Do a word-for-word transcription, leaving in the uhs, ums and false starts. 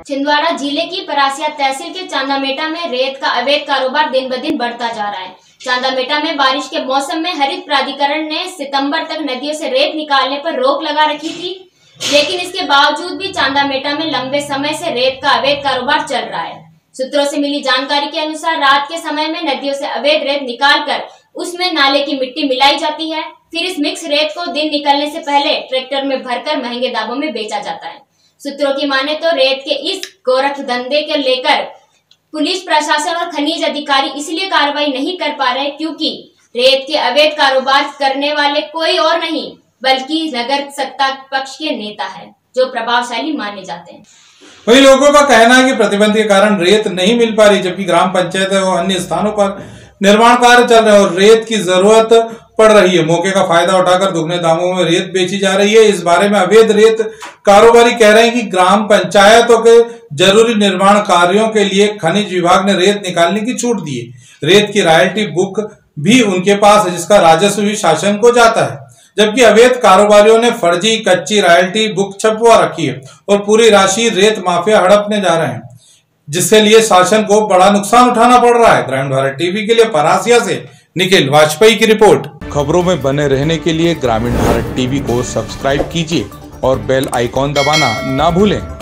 छिंदवाड़ा जिले की परासिया तहसील के चांदामेटा में रेत का अवैध कारोबार दिन ब दिन बढ़ता जा रहा है। चांदामेटा में बारिश के मौसम में हरित प्राधिकरण ने सितंबर तक नदियों से रेत निकालने पर रोक लगा रखी थी, लेकिन इसके बावजूद भी चांदामेटा में लंबे समय से रेत का अवैध कारोबार चल रहा है। सूत्रों से मिली जानकारी के अनुसार रात के समय में नदियों से अवैध रेत निकालकर उसमें नाले की मिट्टी मिलाई जाती है, फिर इस मिक्स रेत को दिन निकलने से पहले ट्रैक्टर में भरकर महंगे दामों में बेचा जाता है। सूत्रों की माने तो रेत के इस गोरख धंधे के लेकर पुलिस प्रशासन और खनिज अधिकारी इसलिए कार्रवाई नहीं कर पा रहे क्योंकि रेत के अवैध कारोबार करने वाले कोई और नहीं बल्कि नगर सत्ता पक्ष के नेता है, जो प्रभावशाली माने जाते हैं। वही लोगों का कहना है कि प्रतिबंध के कारण रेत नहीं मिल पा रही, जबकि ग्राम पंचायत और अन्य स्थानों पर निर्माण कार्य चल रहे हैं और रेत की जरूरत पड़ रही है। मौके का फायदा उठाकर दुगने दामों में रेत बेची जा रही है। इस बारे में अवैध रेत कारोबारी कह रहे हैं कि ग्राम पंचायतों के जरूरी निर्माण कार्यों के लिए खनिज विभाग ने रेत निकालने की छूट दी है। रेत की रॉयल्टी बुक भी उनके पास है, जिसका राजस्व भी शासन को जाता है, जबकि अवैध कारोबारियों ने फर्जी कच्ची रॉयल्टी बुक छपवा रखी है और पूरी राशि रेत माफिया हड़पने जा रहे हैं, जिसके लिए शासन को बड़ा नुकसान उठाना पड़ रहा है। ग्रामीण भारत टीवी के लिए परासिया से निखिल वाजपेयी की रिपोर्ट। खबरों में बने रहने के लिए ग्रामीण भारत टीवी को सब्सक्राइब कीजिए और बेल आइकॉन दबाना ना भूलें।